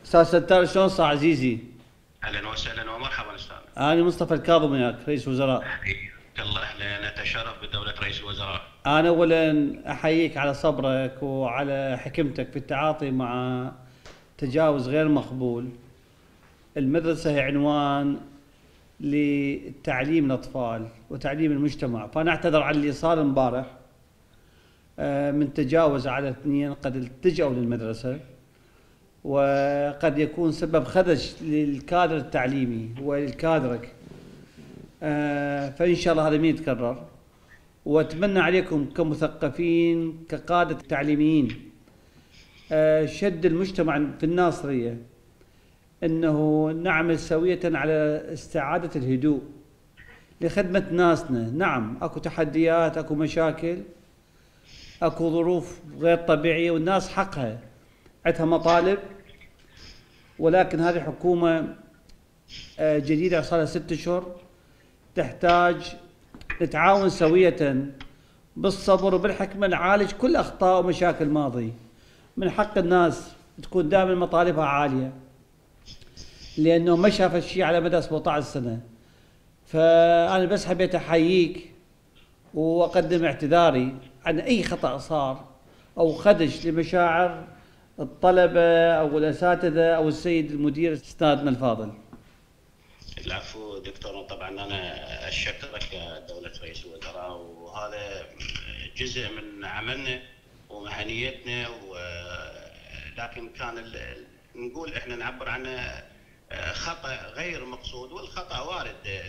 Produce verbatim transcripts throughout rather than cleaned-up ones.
استاذ ستار، شلون صار عزيزي؟ اهلا وسهلا ومرحبا استاذ. انا مصطفى الكاظم وياك رئيس وزراء. حياك الله، اهلا، نتشرف بدوله رئيس الوزراء. انا اولا احييك على صبرك وعلى حكمتك في التعاطي مع تجاوز غير مقبول. المدرسه هي عنوان لتعليم الاطفال وتعليم المجتمع، فانا اعتذر عن اللي صار امبارح آه، من تجاوز على اثنين قد التجأوا للمدرسه، وقد يكون سبب خدش للكادر التعليمي وللكادرك. آه، فإن شاء الله هذا ما يتكرر، وأتمنى عليكم كمثقفين كقادة تعليميين آه، شد المجتمع في الناصرية أنه نعمل سوية على استعادة الهدوء لخدمة ناسنا. نعم أكو تحديات، أكو مشاكل، أكو ظروف غير طبيعية، والناس حقها عندها مطالب، ولكن هذه حكومة آه، جديدة صار لها ست أشهر، تحتاج نتعاون سوية بالصبر وبالحكمة نعالج كل أخطاء ومشاكل ماضي. من حق الناس تكون دائما مطالبها عالية، لأنه ما شاف الشيء على مدى سبعة عشر سنة. فأنا بس حبيت أحييك وأقدم اعتذاري عن أي خطأ صار أو خدش لمشاعر الطلبة أو الأساتذة أو السيد المدير أستاذنا الفاضل. العفو دكتور، طبعا انا اشكرك دوله رئيس الوزراء، وهذا جزء من عملنا ومهنيتنا، ولكن كان نقول احنا نعبر عنه خطا غير مقصود، والخطا وارد.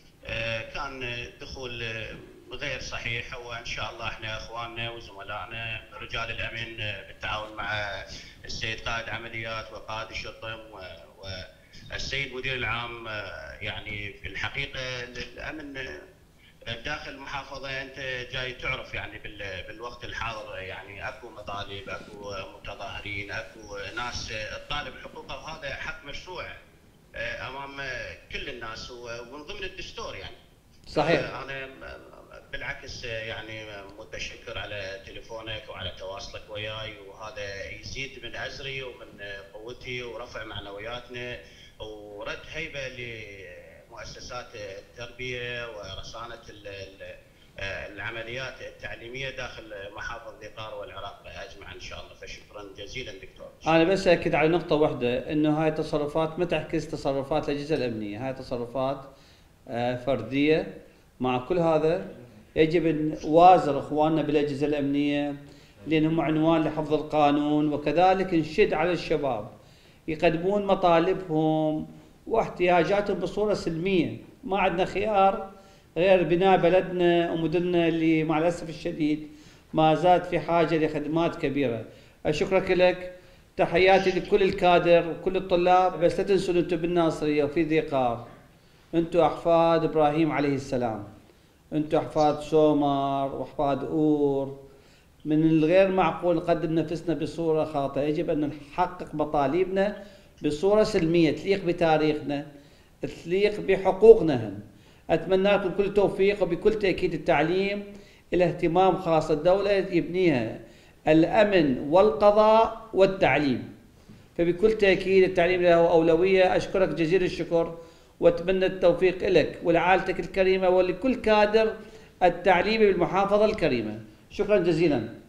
كان دخول غير صحيح، وان شاء الله احنا اخواننا وزملائنا رجال الامن بالتعاون مع السيد قائد عمليات وقائد الشرطه والسيد مدير العام، يعني في الحقيقه الامن داخل المحافظه انت جاي تعرف يعني بالوقت الحاضر، يعني اكو مطالب، اكو متظاهرين، اكو ناس تطالب حقوقها، وهذا حق مشروع امام كل الناس ومن ضمن الدستور يعني. صحيح. انا بالعكس يعني متشكر على تليفونك وعلى تواصلك وياي، وهذا يزيد من عزري ومن قوتي ورفع معنوياتنا ورد هيبه لمؤسسات التربيه ورصانه العمليات التعليميه داخل محافظه ذقار والعراق اجمع ان شاء الله. فشكرا جزيلا دكتور. انا بس اكد على نقطه واحده، انه هاي التصرفات ما تعكس تصرفات الاجهزه الامنيه، هاي تصرفات آه، فرديه. مع كل هذا يجب ان نوازر اخواننا بالاجهزه الامنيه، لانهم عنوان لحفظ القانون، وكذلك نشد على الشباب يقدمون مطالبهم واحتياجاتهم بصوره سلميه. ما عندنا خيار غير بناء بلدنا ومدننا اللي مع الاسف الشديد ما زالت في حاجه لخدمات كبيره. اشكرك لك، تحياتي لكل الكادر وكل الطلاب. بس لا تنسوا انتم بالناصريه وفي ذقار انتم احفاد ابراهيم عليه السلام، انتم احفاد سومر واحفاد اور. من الغير معقول نقدم نفسنا بصوره خاطئه، يجب ان نحقق مطالبنا بصوره سلميه تليق بتاريخنا، تليق بحقوقنا هم. اتمنى لكم كل توفيق، وبكل تاكيد التعليم الى اهتمام خاص الدوله يبنيها الامن والقضاء والتعليم، فبكل تاكيد التعليم له اولويه. اشكرك جزيل الشكر، واتمنى التوفيق لك ولعائلتك الكريمه ولكل كادر التعليمي بالمحافظه الكريمه. شكرا جزيلا.